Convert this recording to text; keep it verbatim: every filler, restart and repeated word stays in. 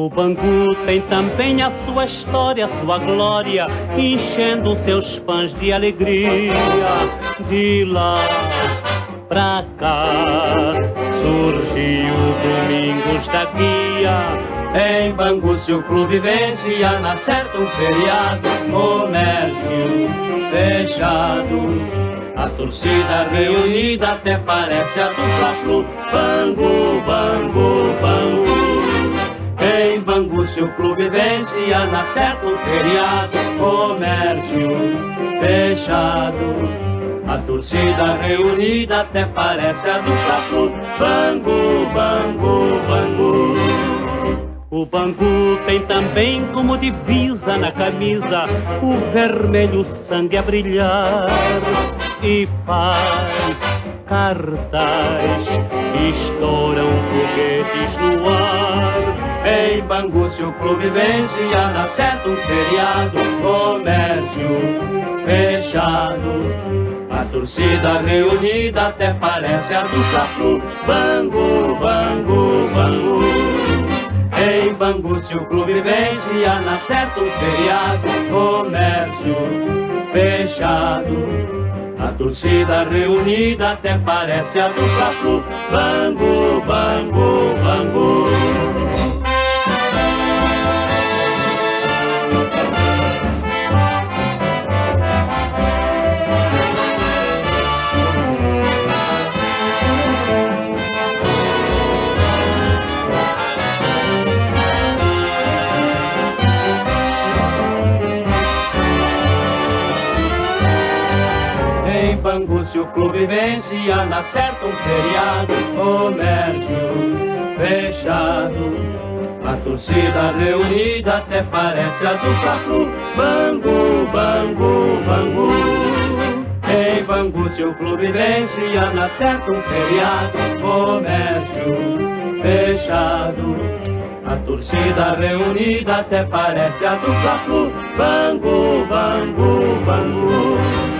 O Bangu tem também a sua história, a sua glória, enchendo seus fãs de alegria. De lá pra cá surgiu Domingos da Guia. Em Bangu se o clube vencia, na certa um feriado, comércio fechado, a torcida reunida até parece a do Fla-Flu. Bangu, Bangu, Bangu. Em Bangu se o clube vencia, na certa um feriado, comércio fechado, a torcida reunida até parece a do Fla-Flu. Bangu, Bangu, Bangu. O Bangu tem também como divisa na camisa o vermelho sangue a brilhar, e faz cartaz, estouram foguetes no ar. Em Bangu se o clube vencia, na certa um feriado, comércio fechado, a torcida reunida até parece a do Fla-Flu. Bangu, Bangu, Bangu. Em Bangu se o clube vencia, na certa um feriado, comércio fechado, a torcida reunida até parece a do Fla-Flu. Bangu, Bangu, Bangu. Em Bangu se o clube vencia, na certa um feriado, comércio fechado, a torcida reunida até parece a do Fla-Flu. Bangu, Bangu, Bangu. Em Bangu se o clube vencia, na certa um feriado, comércio fechado, a torcida reunida até parece a do Fla-Flu. Bangu, Bangu, Bangu.